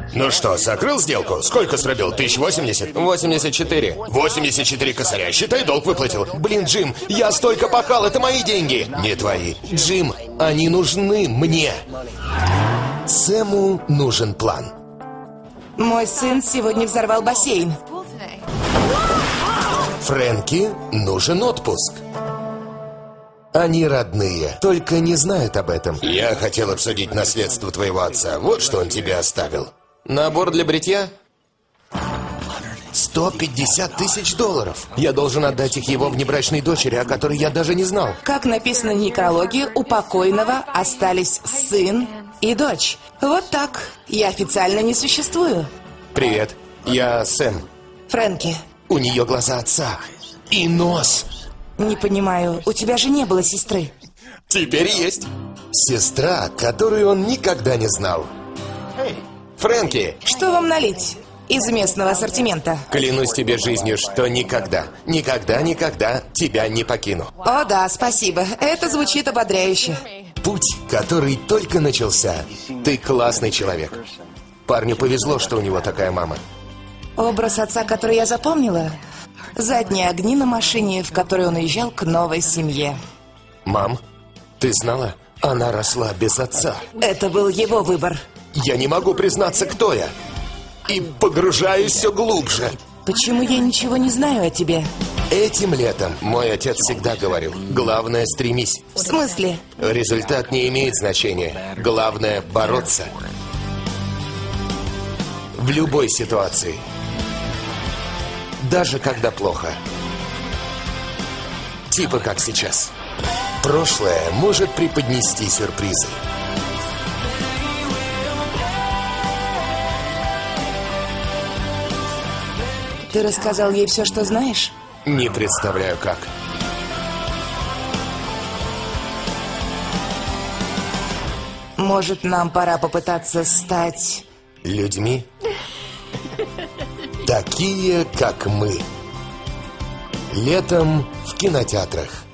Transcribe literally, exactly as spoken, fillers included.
Ну что, закрыл сделку? Сколько срубил? Тысяч восемьдесят? восемьдесят четыре. восемьдесят четыре косаря. Считай, долг выплатил. Блин, Джим, я столько пахал, это мои деньги. Не твои. Джим, они нужны мне. Сэму нужен план. Мой сын сегодня взорвал бассейн. Фрэнки нужен отпуск. Они родные, только не знают об этом. Я хотел обсудить наследство твоего отца. Вот что он тебе оставил. Набор для бритья? сто пятьдесят тысяч долларов. Я должен отдать их его внебрачной дочери, о которой я даже не знал. Как написано в некрологе, у покойного остались сын и дочь. Вот так. Я официально не существую. Привет, я Сэм. Фрэнки. У нее глаза отца и нос. Не понимаю, у тебя же не было сестры. Теперь есть. Сестра, которую он никогда не знал. Фрэнки. Что вам налить из местного ассортимента? Клянусь тебе жизнью, что никогда, никогда, никогда тебя не покину. О да, спасибо. Это звучит ободряюще. Путь, который только начался. Ты классный человек. Парню повезло, что у него такая мама. Образ отца, который я запомнила? Задние огни на машине, в которой он уезжал к новой семье. Мам, ты знала? Она росла без отца. Это был его выбор. Я не могу признаться, кто я. И погружаюсь все глубже. Почему я ничего не знаю о тебе? Этим летом мой отец всегда говорил: главное, стремись. В смысле? Результат не имеет значения. Главное — бороться. В любой ситуации. Даже когда плохо. Типа как сейчас. Прошлое может преподнести сюрпризы. Ты рассказал ей все, что знаешь? Не представляю, как. Может, нам пора попытаться стать... Людьми? Такие, как мы. Летом в кинотеатрах.